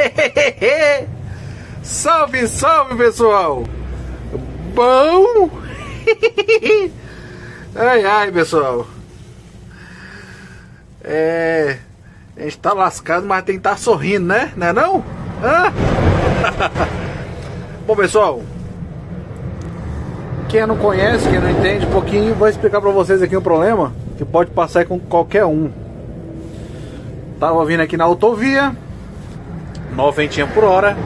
Salve, salve, pessoal! Bom? Ai, ai, pessoal. A gente tá lascado, mas tem que estar sorrindo, né? Não é não? Hã? Bom, pessoal, quem não conhece, quem não entende um pouquinho, vou explicar pra vocês aqui um problema que pode passar com qualquer um. Tava vindo aqui na autovia, 90 por hora,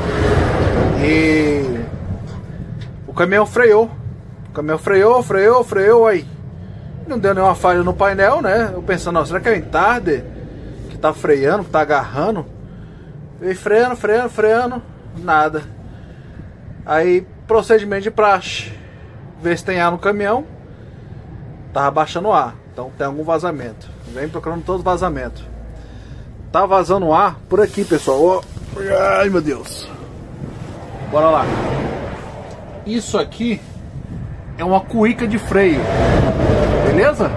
e o caminhão freou. O caminhão freou, aí não deu nenhuma falha no painel, né? Eu pensando, não, será que é o entarde que tá freando, que tá agarrando? E freando, nada. Aí, procedimento de praxe, ver se tem ar no caminhão. Tava baixando ar, então tem algum vazamento. Vem procurando todos os vazamentos. Tá vazando ar por aqui, pessoal. Ai, meu Deus. Bora lá. Isso aqui é uma cuíca de freio, beleza?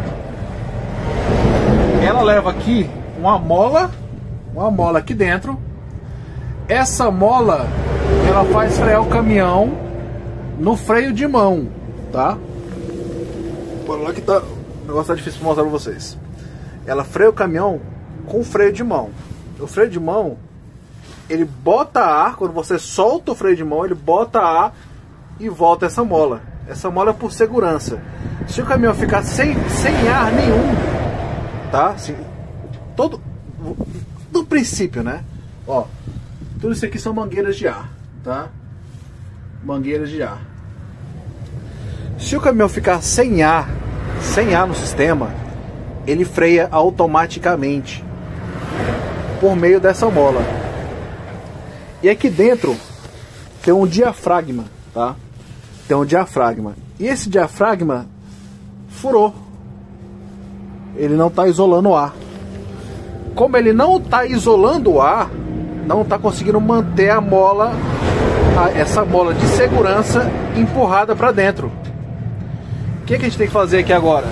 Ela leva aqui uma mola aqui dentro. Essa mola, ela faz frear o caminhão no freio de mão, tá? Bora lá que tá, o negócio tá difícil pra mostrar pra vocês. Ela freia o caminhão com freio de mão. O freio de mão, ele bota ar, quando você solta o freio de mão, ele bota ar e volta essa mola. Essa mola é por segurança. Se o caminhão ficar sem ar nenhum, tá? Assim, todo do princípio, né? Ó, tudo isso aqui são mangueiras de ar, tá? Mangueiras de ar. Se o caminhão ficar sem ar no sistema, ele freia automaticamente por meio dessa mola. E aqui dentro tem um diafragma, tá? Tem um diafragma. E esse diafragma furou. Ele não está isolando o ar. Como ele não está isolando o ar, não está conseguindo manter a mola, essa mola de segurança empurrada para dentro. O que a gente tem que fazer aqui agora?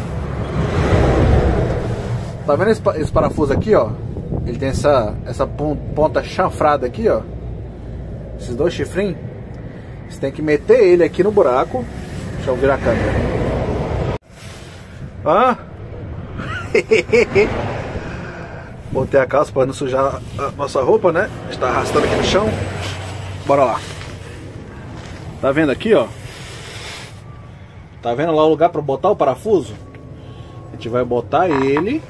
Tá vendo esse parafuso aqui, ó? Ele tem essa ponta chanfrada aqui, ó. Esses dois chifrinhos. Você tem que meter ele aqui no buraco. Deixa eu virar a câmera. Ah! Botei a calça para não sujar a nossa roupa, né? Está arrastando aqui no chão. Bora lá. Tá vendo aqui, ó? Tá vendo lá o lugar para botar o parafuso? A gente vai botar ele.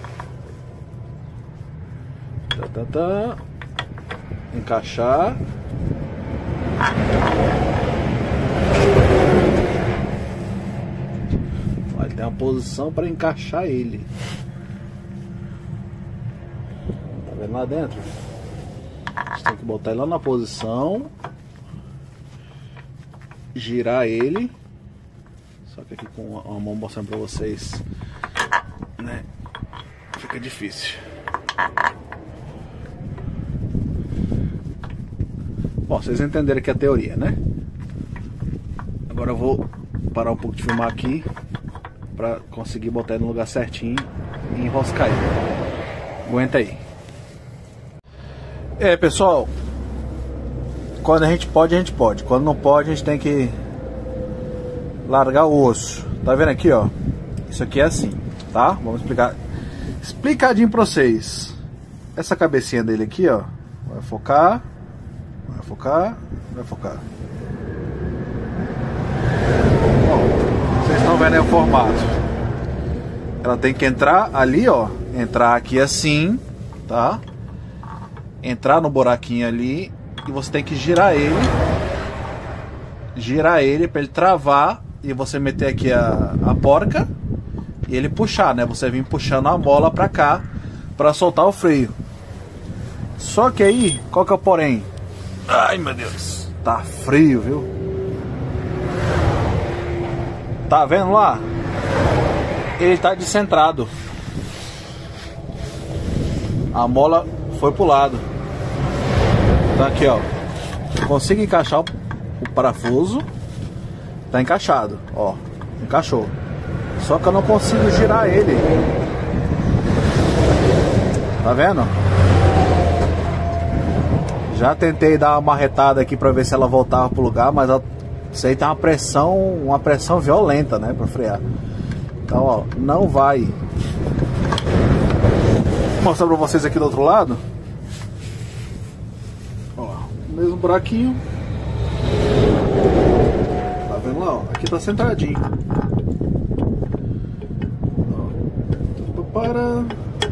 Encaixar. Vai ter uma posição para encaixar ele. Tá vendo lá dentro? A gente tem que botar ele lá na posição, girar ele. Só que aqui com uma mão mostrando para vocês, né? Fica difícil. Bom, vocês entenderam aqui a teoria, né? Agora eu vou parar um pouco de filmar aqui para conseguir botar ele no lugar certinho e enroscar ele. Aguenta aí. Pessoal, quando a gente pode, a gente pode. Quando não pode, a gente tem que largar o osso. Tá vendo aqui, ó? Isso aqui é assim, tá? Vamos explicar explicadinho pra vocês. Essa cabecinha dele aqui, ó, vai focar. Vai focar, vai focar. Bom, vocês estão vendo aí o formato. Ela tem que entrar ali, ó. Entrar aqui assim, tá? Entrar no buraquinho ali. E você tem que girar ele. Girar ele para ele travar. E você meter aqui a porca. E ele puxar, né? Você vir puxando a mola pra cá para soltar o freio. Só que aí, qual que é o porém? Ai, meu Deus, tá frio, viu? Tá vendo lá? Ele tá descentrado. A mola foi pro lado. Tá aqui, ó. Eu consigo encaixar o parafuso. Tá encaixado, ó. Encaixou. Só que eu não consigo girar ele. Tá vendo? Já tentei dar uma marretada aqui para ver se ela voltava pro lugar, mas isso aí tem uma pressão violenta, né, para frear. Então, ó, não vai. Vou mostrar para vocês aqui do outro lado. Ó, mesmo buraquinho. Tá vendo lá, ó? Aqui tá centradinho. Ó, para.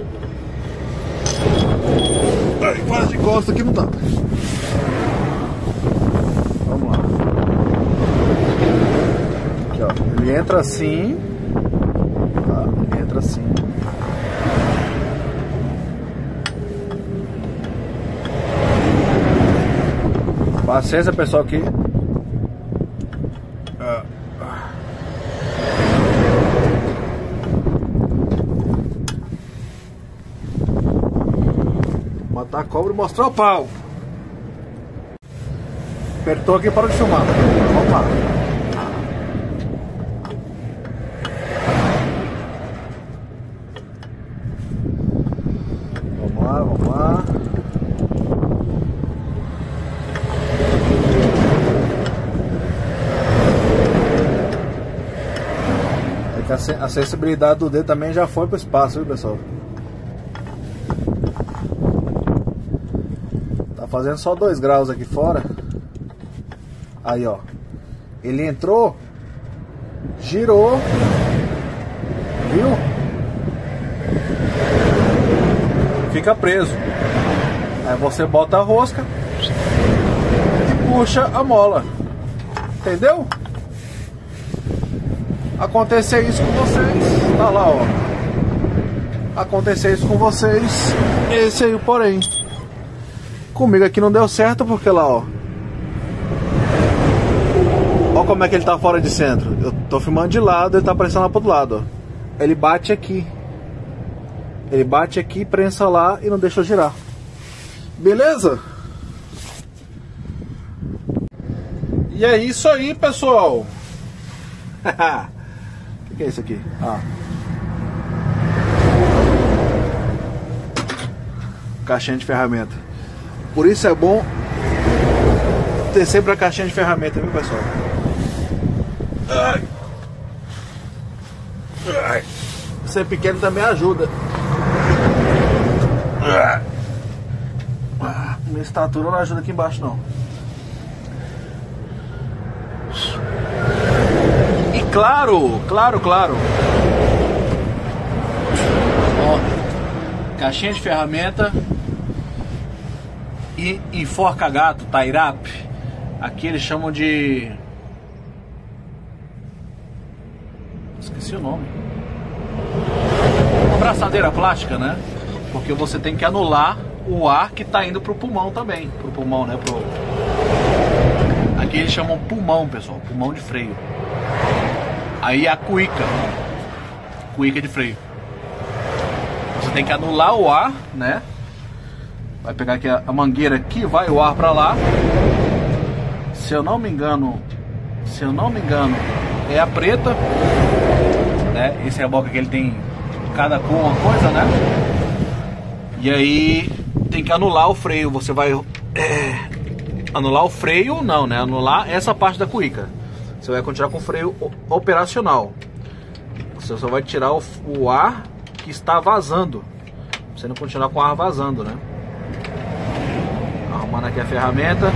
Ai, para de costa aqui não tá. Vamos lá. Aqui, ó. Ele entra assim. Tá? Ele entra assim. Paciência, pessoal, aqui. Matar a cobra e mostrar o pau. Apertou aqui para de filmar. Vamos lá. Vamos lá. É que a sensibilidade do dedo também já foi para o espaço, viu, pessoal? Tá fazendo só 2 graus aqui fora. Aí, ó. Ele entrou, girou, viu? Fica preso. Aí você bota a rosca e puxa a mola. Entendeu? Acontecer isso com vocês. Tá lá, ó. Acontecer isso com vocês. Esse aí o porém. Comigo aqui não deu certo porque lá, ó. Olha como é que ele tá fora de centro. Eu tô filmando de lado, ele tá aparecendo lá pro outro lado, ó. Ele bate aqui. Ele bate aqui, prensa lá e não deixa eu girar. Beleza? E é isso aí, pessoal. O que é isso aqui? Caixinha de ferramenta. Por isso é bom ter sempre a caixinha de ferramenta, viu, pessoal? Ser pequeno também ajuda. Minha estatura não ajuda aqui embaixo, não. E claro. Ó, caixinha de ferramenta e enforca gato, tairape. Aqui eles chamam de... esqueci o nome. Uma braçadeira plástica, né? Porque você tem que anular o ar que tá indo pro pulmão também. Pro pulmão, né? Aqui eles chamam pulmão, pessoal. Pulmão de freio. Aí a cuíca. Cuíca de freio. Você tem que anular o ar, né? Vai pegar aqui a mangueira aqui, vai o ar pra lá. Se eu não me engano, é a preta, né? Esse reboque que ele tem cada cor uma coisa, né? E aí tem que anular o freio. Você vai anular o freio, não, né? Anular essa parte da cuíca. Você vai continuar com o freio operacional. Você só vai tirar o ar que está vazando. Você não continuar com o ar vazando, né? Arrumando aqui a ferramenta,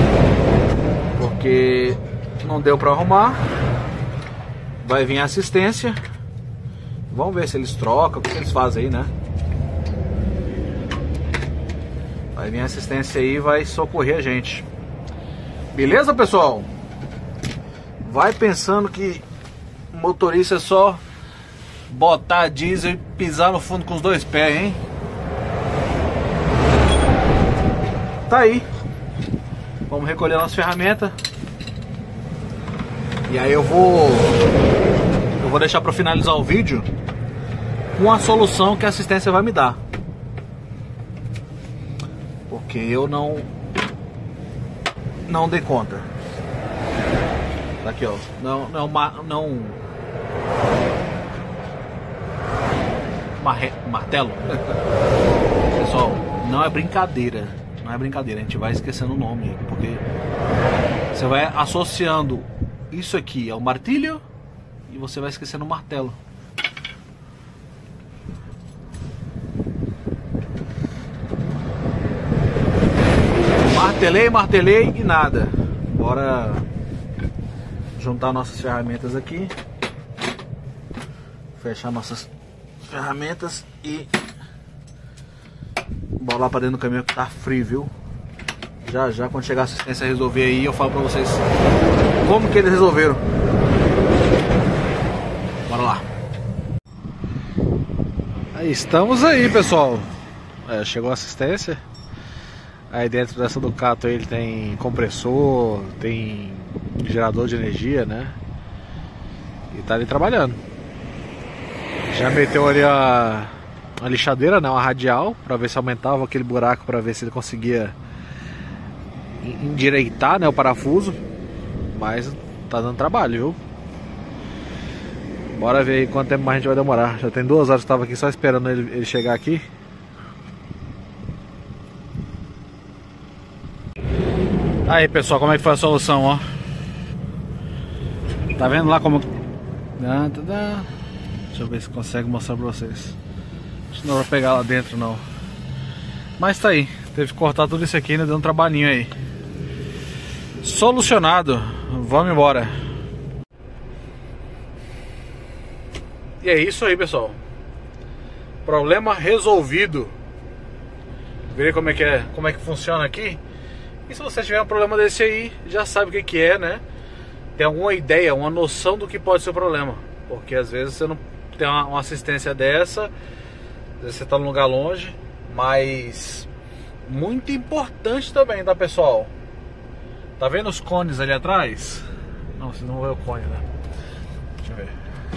porque não deu para arrumar. Vai vir a assistência. Vamos ver se eles trocam, o que eles fazem aí, né? Vai vir a assistência aí e vai socorrer a gente. Beleza, pessoal? Vai pensando que motorista é só botar diesel e pisar no fundo com os 2 pés, hein? Tá aí. Vamos recolher nossa ferramenta. E aí eu vou deixar para finalizar o vídeo com a solução que a assistência vai me dar. Porque eu não dei conta. Tá aqui, ó. Martelo. Pessoal, não é brincadeira. Não é brincadeira, a gente vai esquecendo o nome, porque você vai associando isso aqui ao martilho e você vai esquecendo o martelo. Martelei e nada. Bora juntar nossas ferramentas aqui, fechar nossas ferramentas e bora lá pra dentro do caminhão que tá frio, viu? Já quando chegar a assistência a resolver aí, eu falo pra vocês como que eles resolveram. Bora lá. Aí estamos aí, pessoal. Chegou a assistência. Aí dentro dessa Ducato ele tem compressor, tem gerador de energia, né? E tá ali trabalhando. Já meteu ali a lixadeira, né? Uma radial, pra ver se aumentava aquele buraco, pra ver se ele conseguia endireitar, né, o parafuso. Mas tá dando trabalho, viu? Bora ver aí quanto tempo mais a gente vai demorar. Já tem 2 horas que eu tava aqui só esperando ele chegar aqui. Aí, pessoal, como é que foi a solução, ó? Tá vendo lá como... Deixa eu ver se consegue mostrar pra vocês. Acho que não vai pegar lá dentro, não. Mas tá aí. Teve que cortar tudo isso aqui, ainda deu um trabalhinho aí. Solucionado. Vamos embora. E é isso aí, pessoal. Problema resolvido. Verem como é que funciona aqui. E se você tiver um problema desse aí, já sabe o que é, né? Tem alguma ideia, uma noção do que pode ser o problema. Porque às vezes você não tem uma assistência dessa, às vezes você tá num lugar longe. Mas muito importante também, tá, pessoal? Tá vendo os cones ali atrás? Não, vocês não vão ver o cone, né? Deixa eu ver.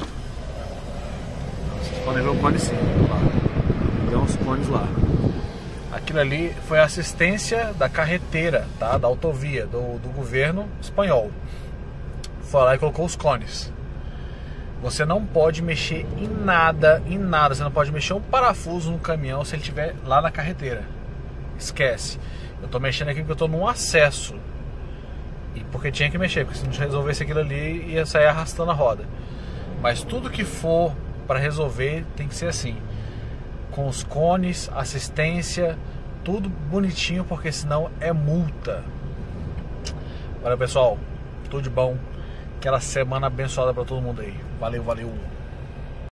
Vocês podem ver o cone sim. Tem uns cones lá. Aquilo ali foi a assistência da carreteira, tá? Da autovia, do governo espanhol. Foi lá e colocou os cones. Você não pode mexer em nada. Você não pode mexer um parafuso no caminhão se ele estiver lá na carreteira. Esquece. Eu tô mexendo aqui porque eu tô num acesso. E porque tinha que mexer, porque se não resolvesse aquilo ali, ia sair arrastando a roda. Mas tudo que for para resolver tem que ser assim. Com os cones, assistência, tudo bonitinho, porque senão é multa. Valeu, pessoal, tudo de bom. Aquela semana abençoada para todo mundo aí. Valeu, valeu.